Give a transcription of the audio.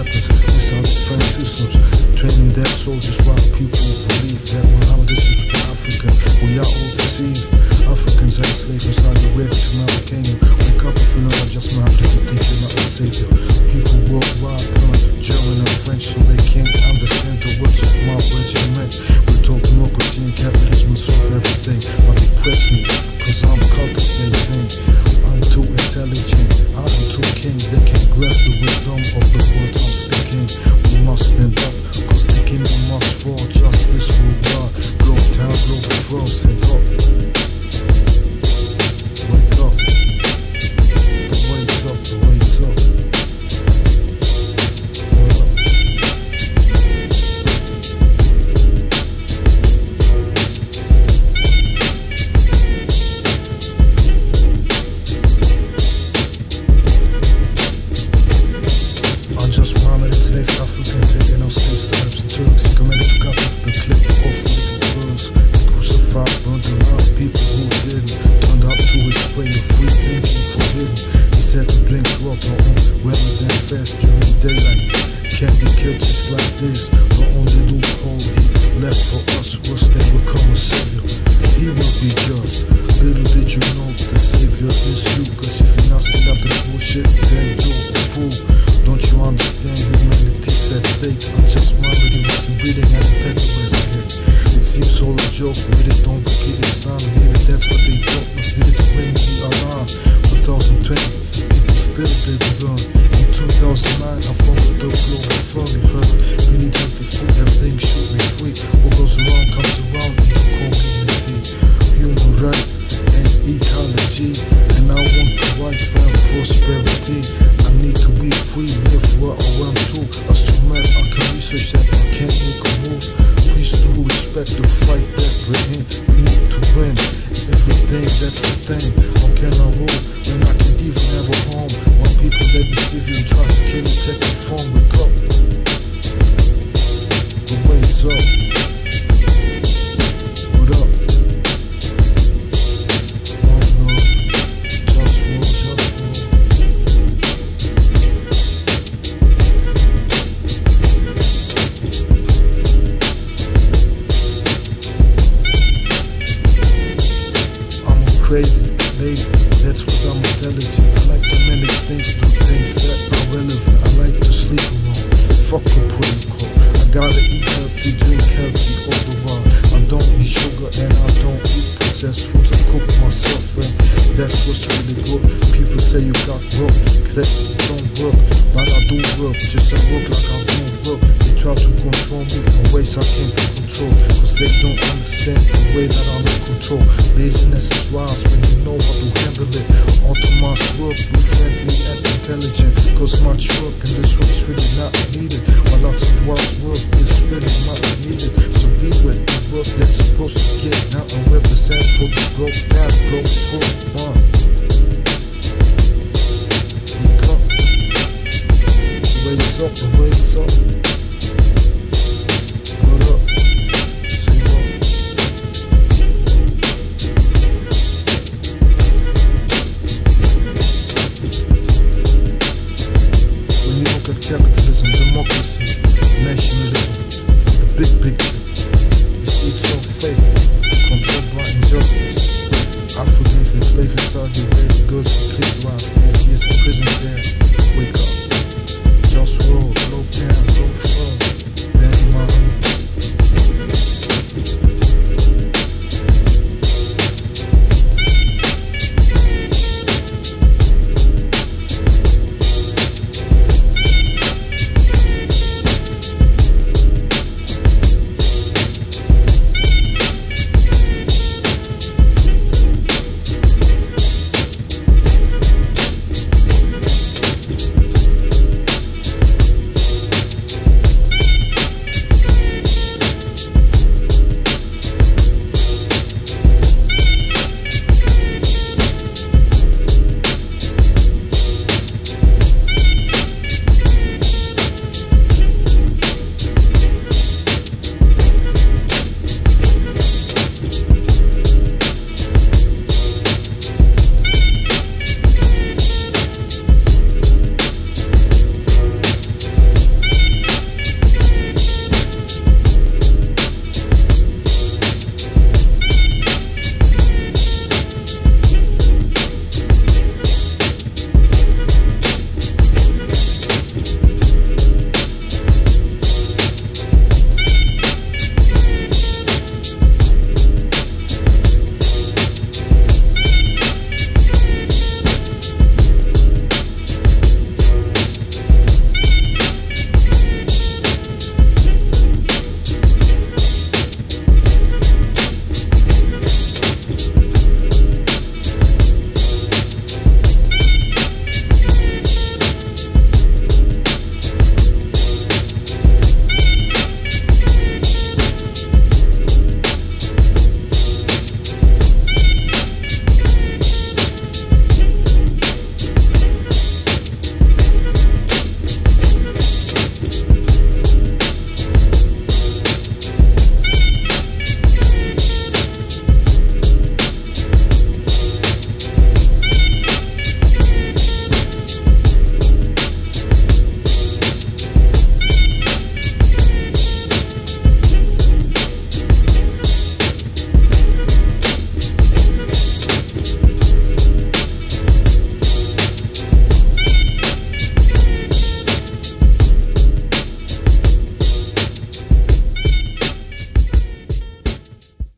weapons, missile defense systems, training their soldiers while people believe that Muhammadism is for Africa. We are all deceived. Africans are enslaved inside the web to Mauritania. Wake up if you know just Muhammadism, think you're not a savior. People worldwide learn German and French so they can't understand the words of my regiment. We talk democracy and capitalism will solve everything, but they press me, cause I'm cultivating. I'm too intelligent, I'm too king. They can't grasp the wisdom of the words I'm speaking. We must stand up, cause the kingdom must fall. Justice will rise, blow down, Globalfirm, stand up. Wake up, the wake's up, the wake's up. Africans taking out slaves, Arabs and Turks, committed to cut off the clip off little girls. Crucified, burned around people who didn't. Turned out to his spray of free thinking forbidden. He said to drink water on rather than fast during daylight. Can't be killed just like this. The only loophole he left for us was they would come a savior. He will be just. Little did you know the savior is you. Cause if you're not stand up this bullshit, then you're a fool. Don't you understand humanity's at stake? I'm just Muhammadism, wasn't breathing at the pedal again. It seems all a joke, but it don't get it done. Maybe that's what they thought was needed to bring the alarm. 2020, people still didn't learn. In 2009, I followed the Globalfirm, you heard. We need healthy food, everything should be free. What goes around comes around in the community. Human rights and ecology, and I want the wife and prosperity. I need to be free, live where I want to. As to man, I can research that I can't make a move. Please do respect the fight that we're in. We need to win everything, that's the thing. How can I rule when I can't even have a home? When people that deceive you and try to kill you, take your phone, wake up. The wake's up. What up? Crazy, lazy, that's what I'm intelligent. I like to manage things, do things that are relevant. I like to sleep alone, fuck the protocol. I gotta eat healthy, drink healthy all the while. I don't eat sugar and I don't eat processed foods. I cook myself and that's what's really good. People say you got work, cause that don't work. But I do work, just I work like I don't work. They try to control me in ways I can't control, cause they don't understand the way that I'm in control. Laziness is wise when you know how to handle it. Automizes work, be friendly and intelligent. Cause much work and this work's really not needed. While lots of wise work is really much needed. So be with the work that's supposed to get out and represent for the broke down, broke for one. Wake up. The wake's up, the wake's up. What up? Say what? At capitalism, democracy, nationalism, from the big picture, you see it's all fake, controlled by injustice. Africans enslaved inside the way the girls declitorize, and yes, in prison there, wake up.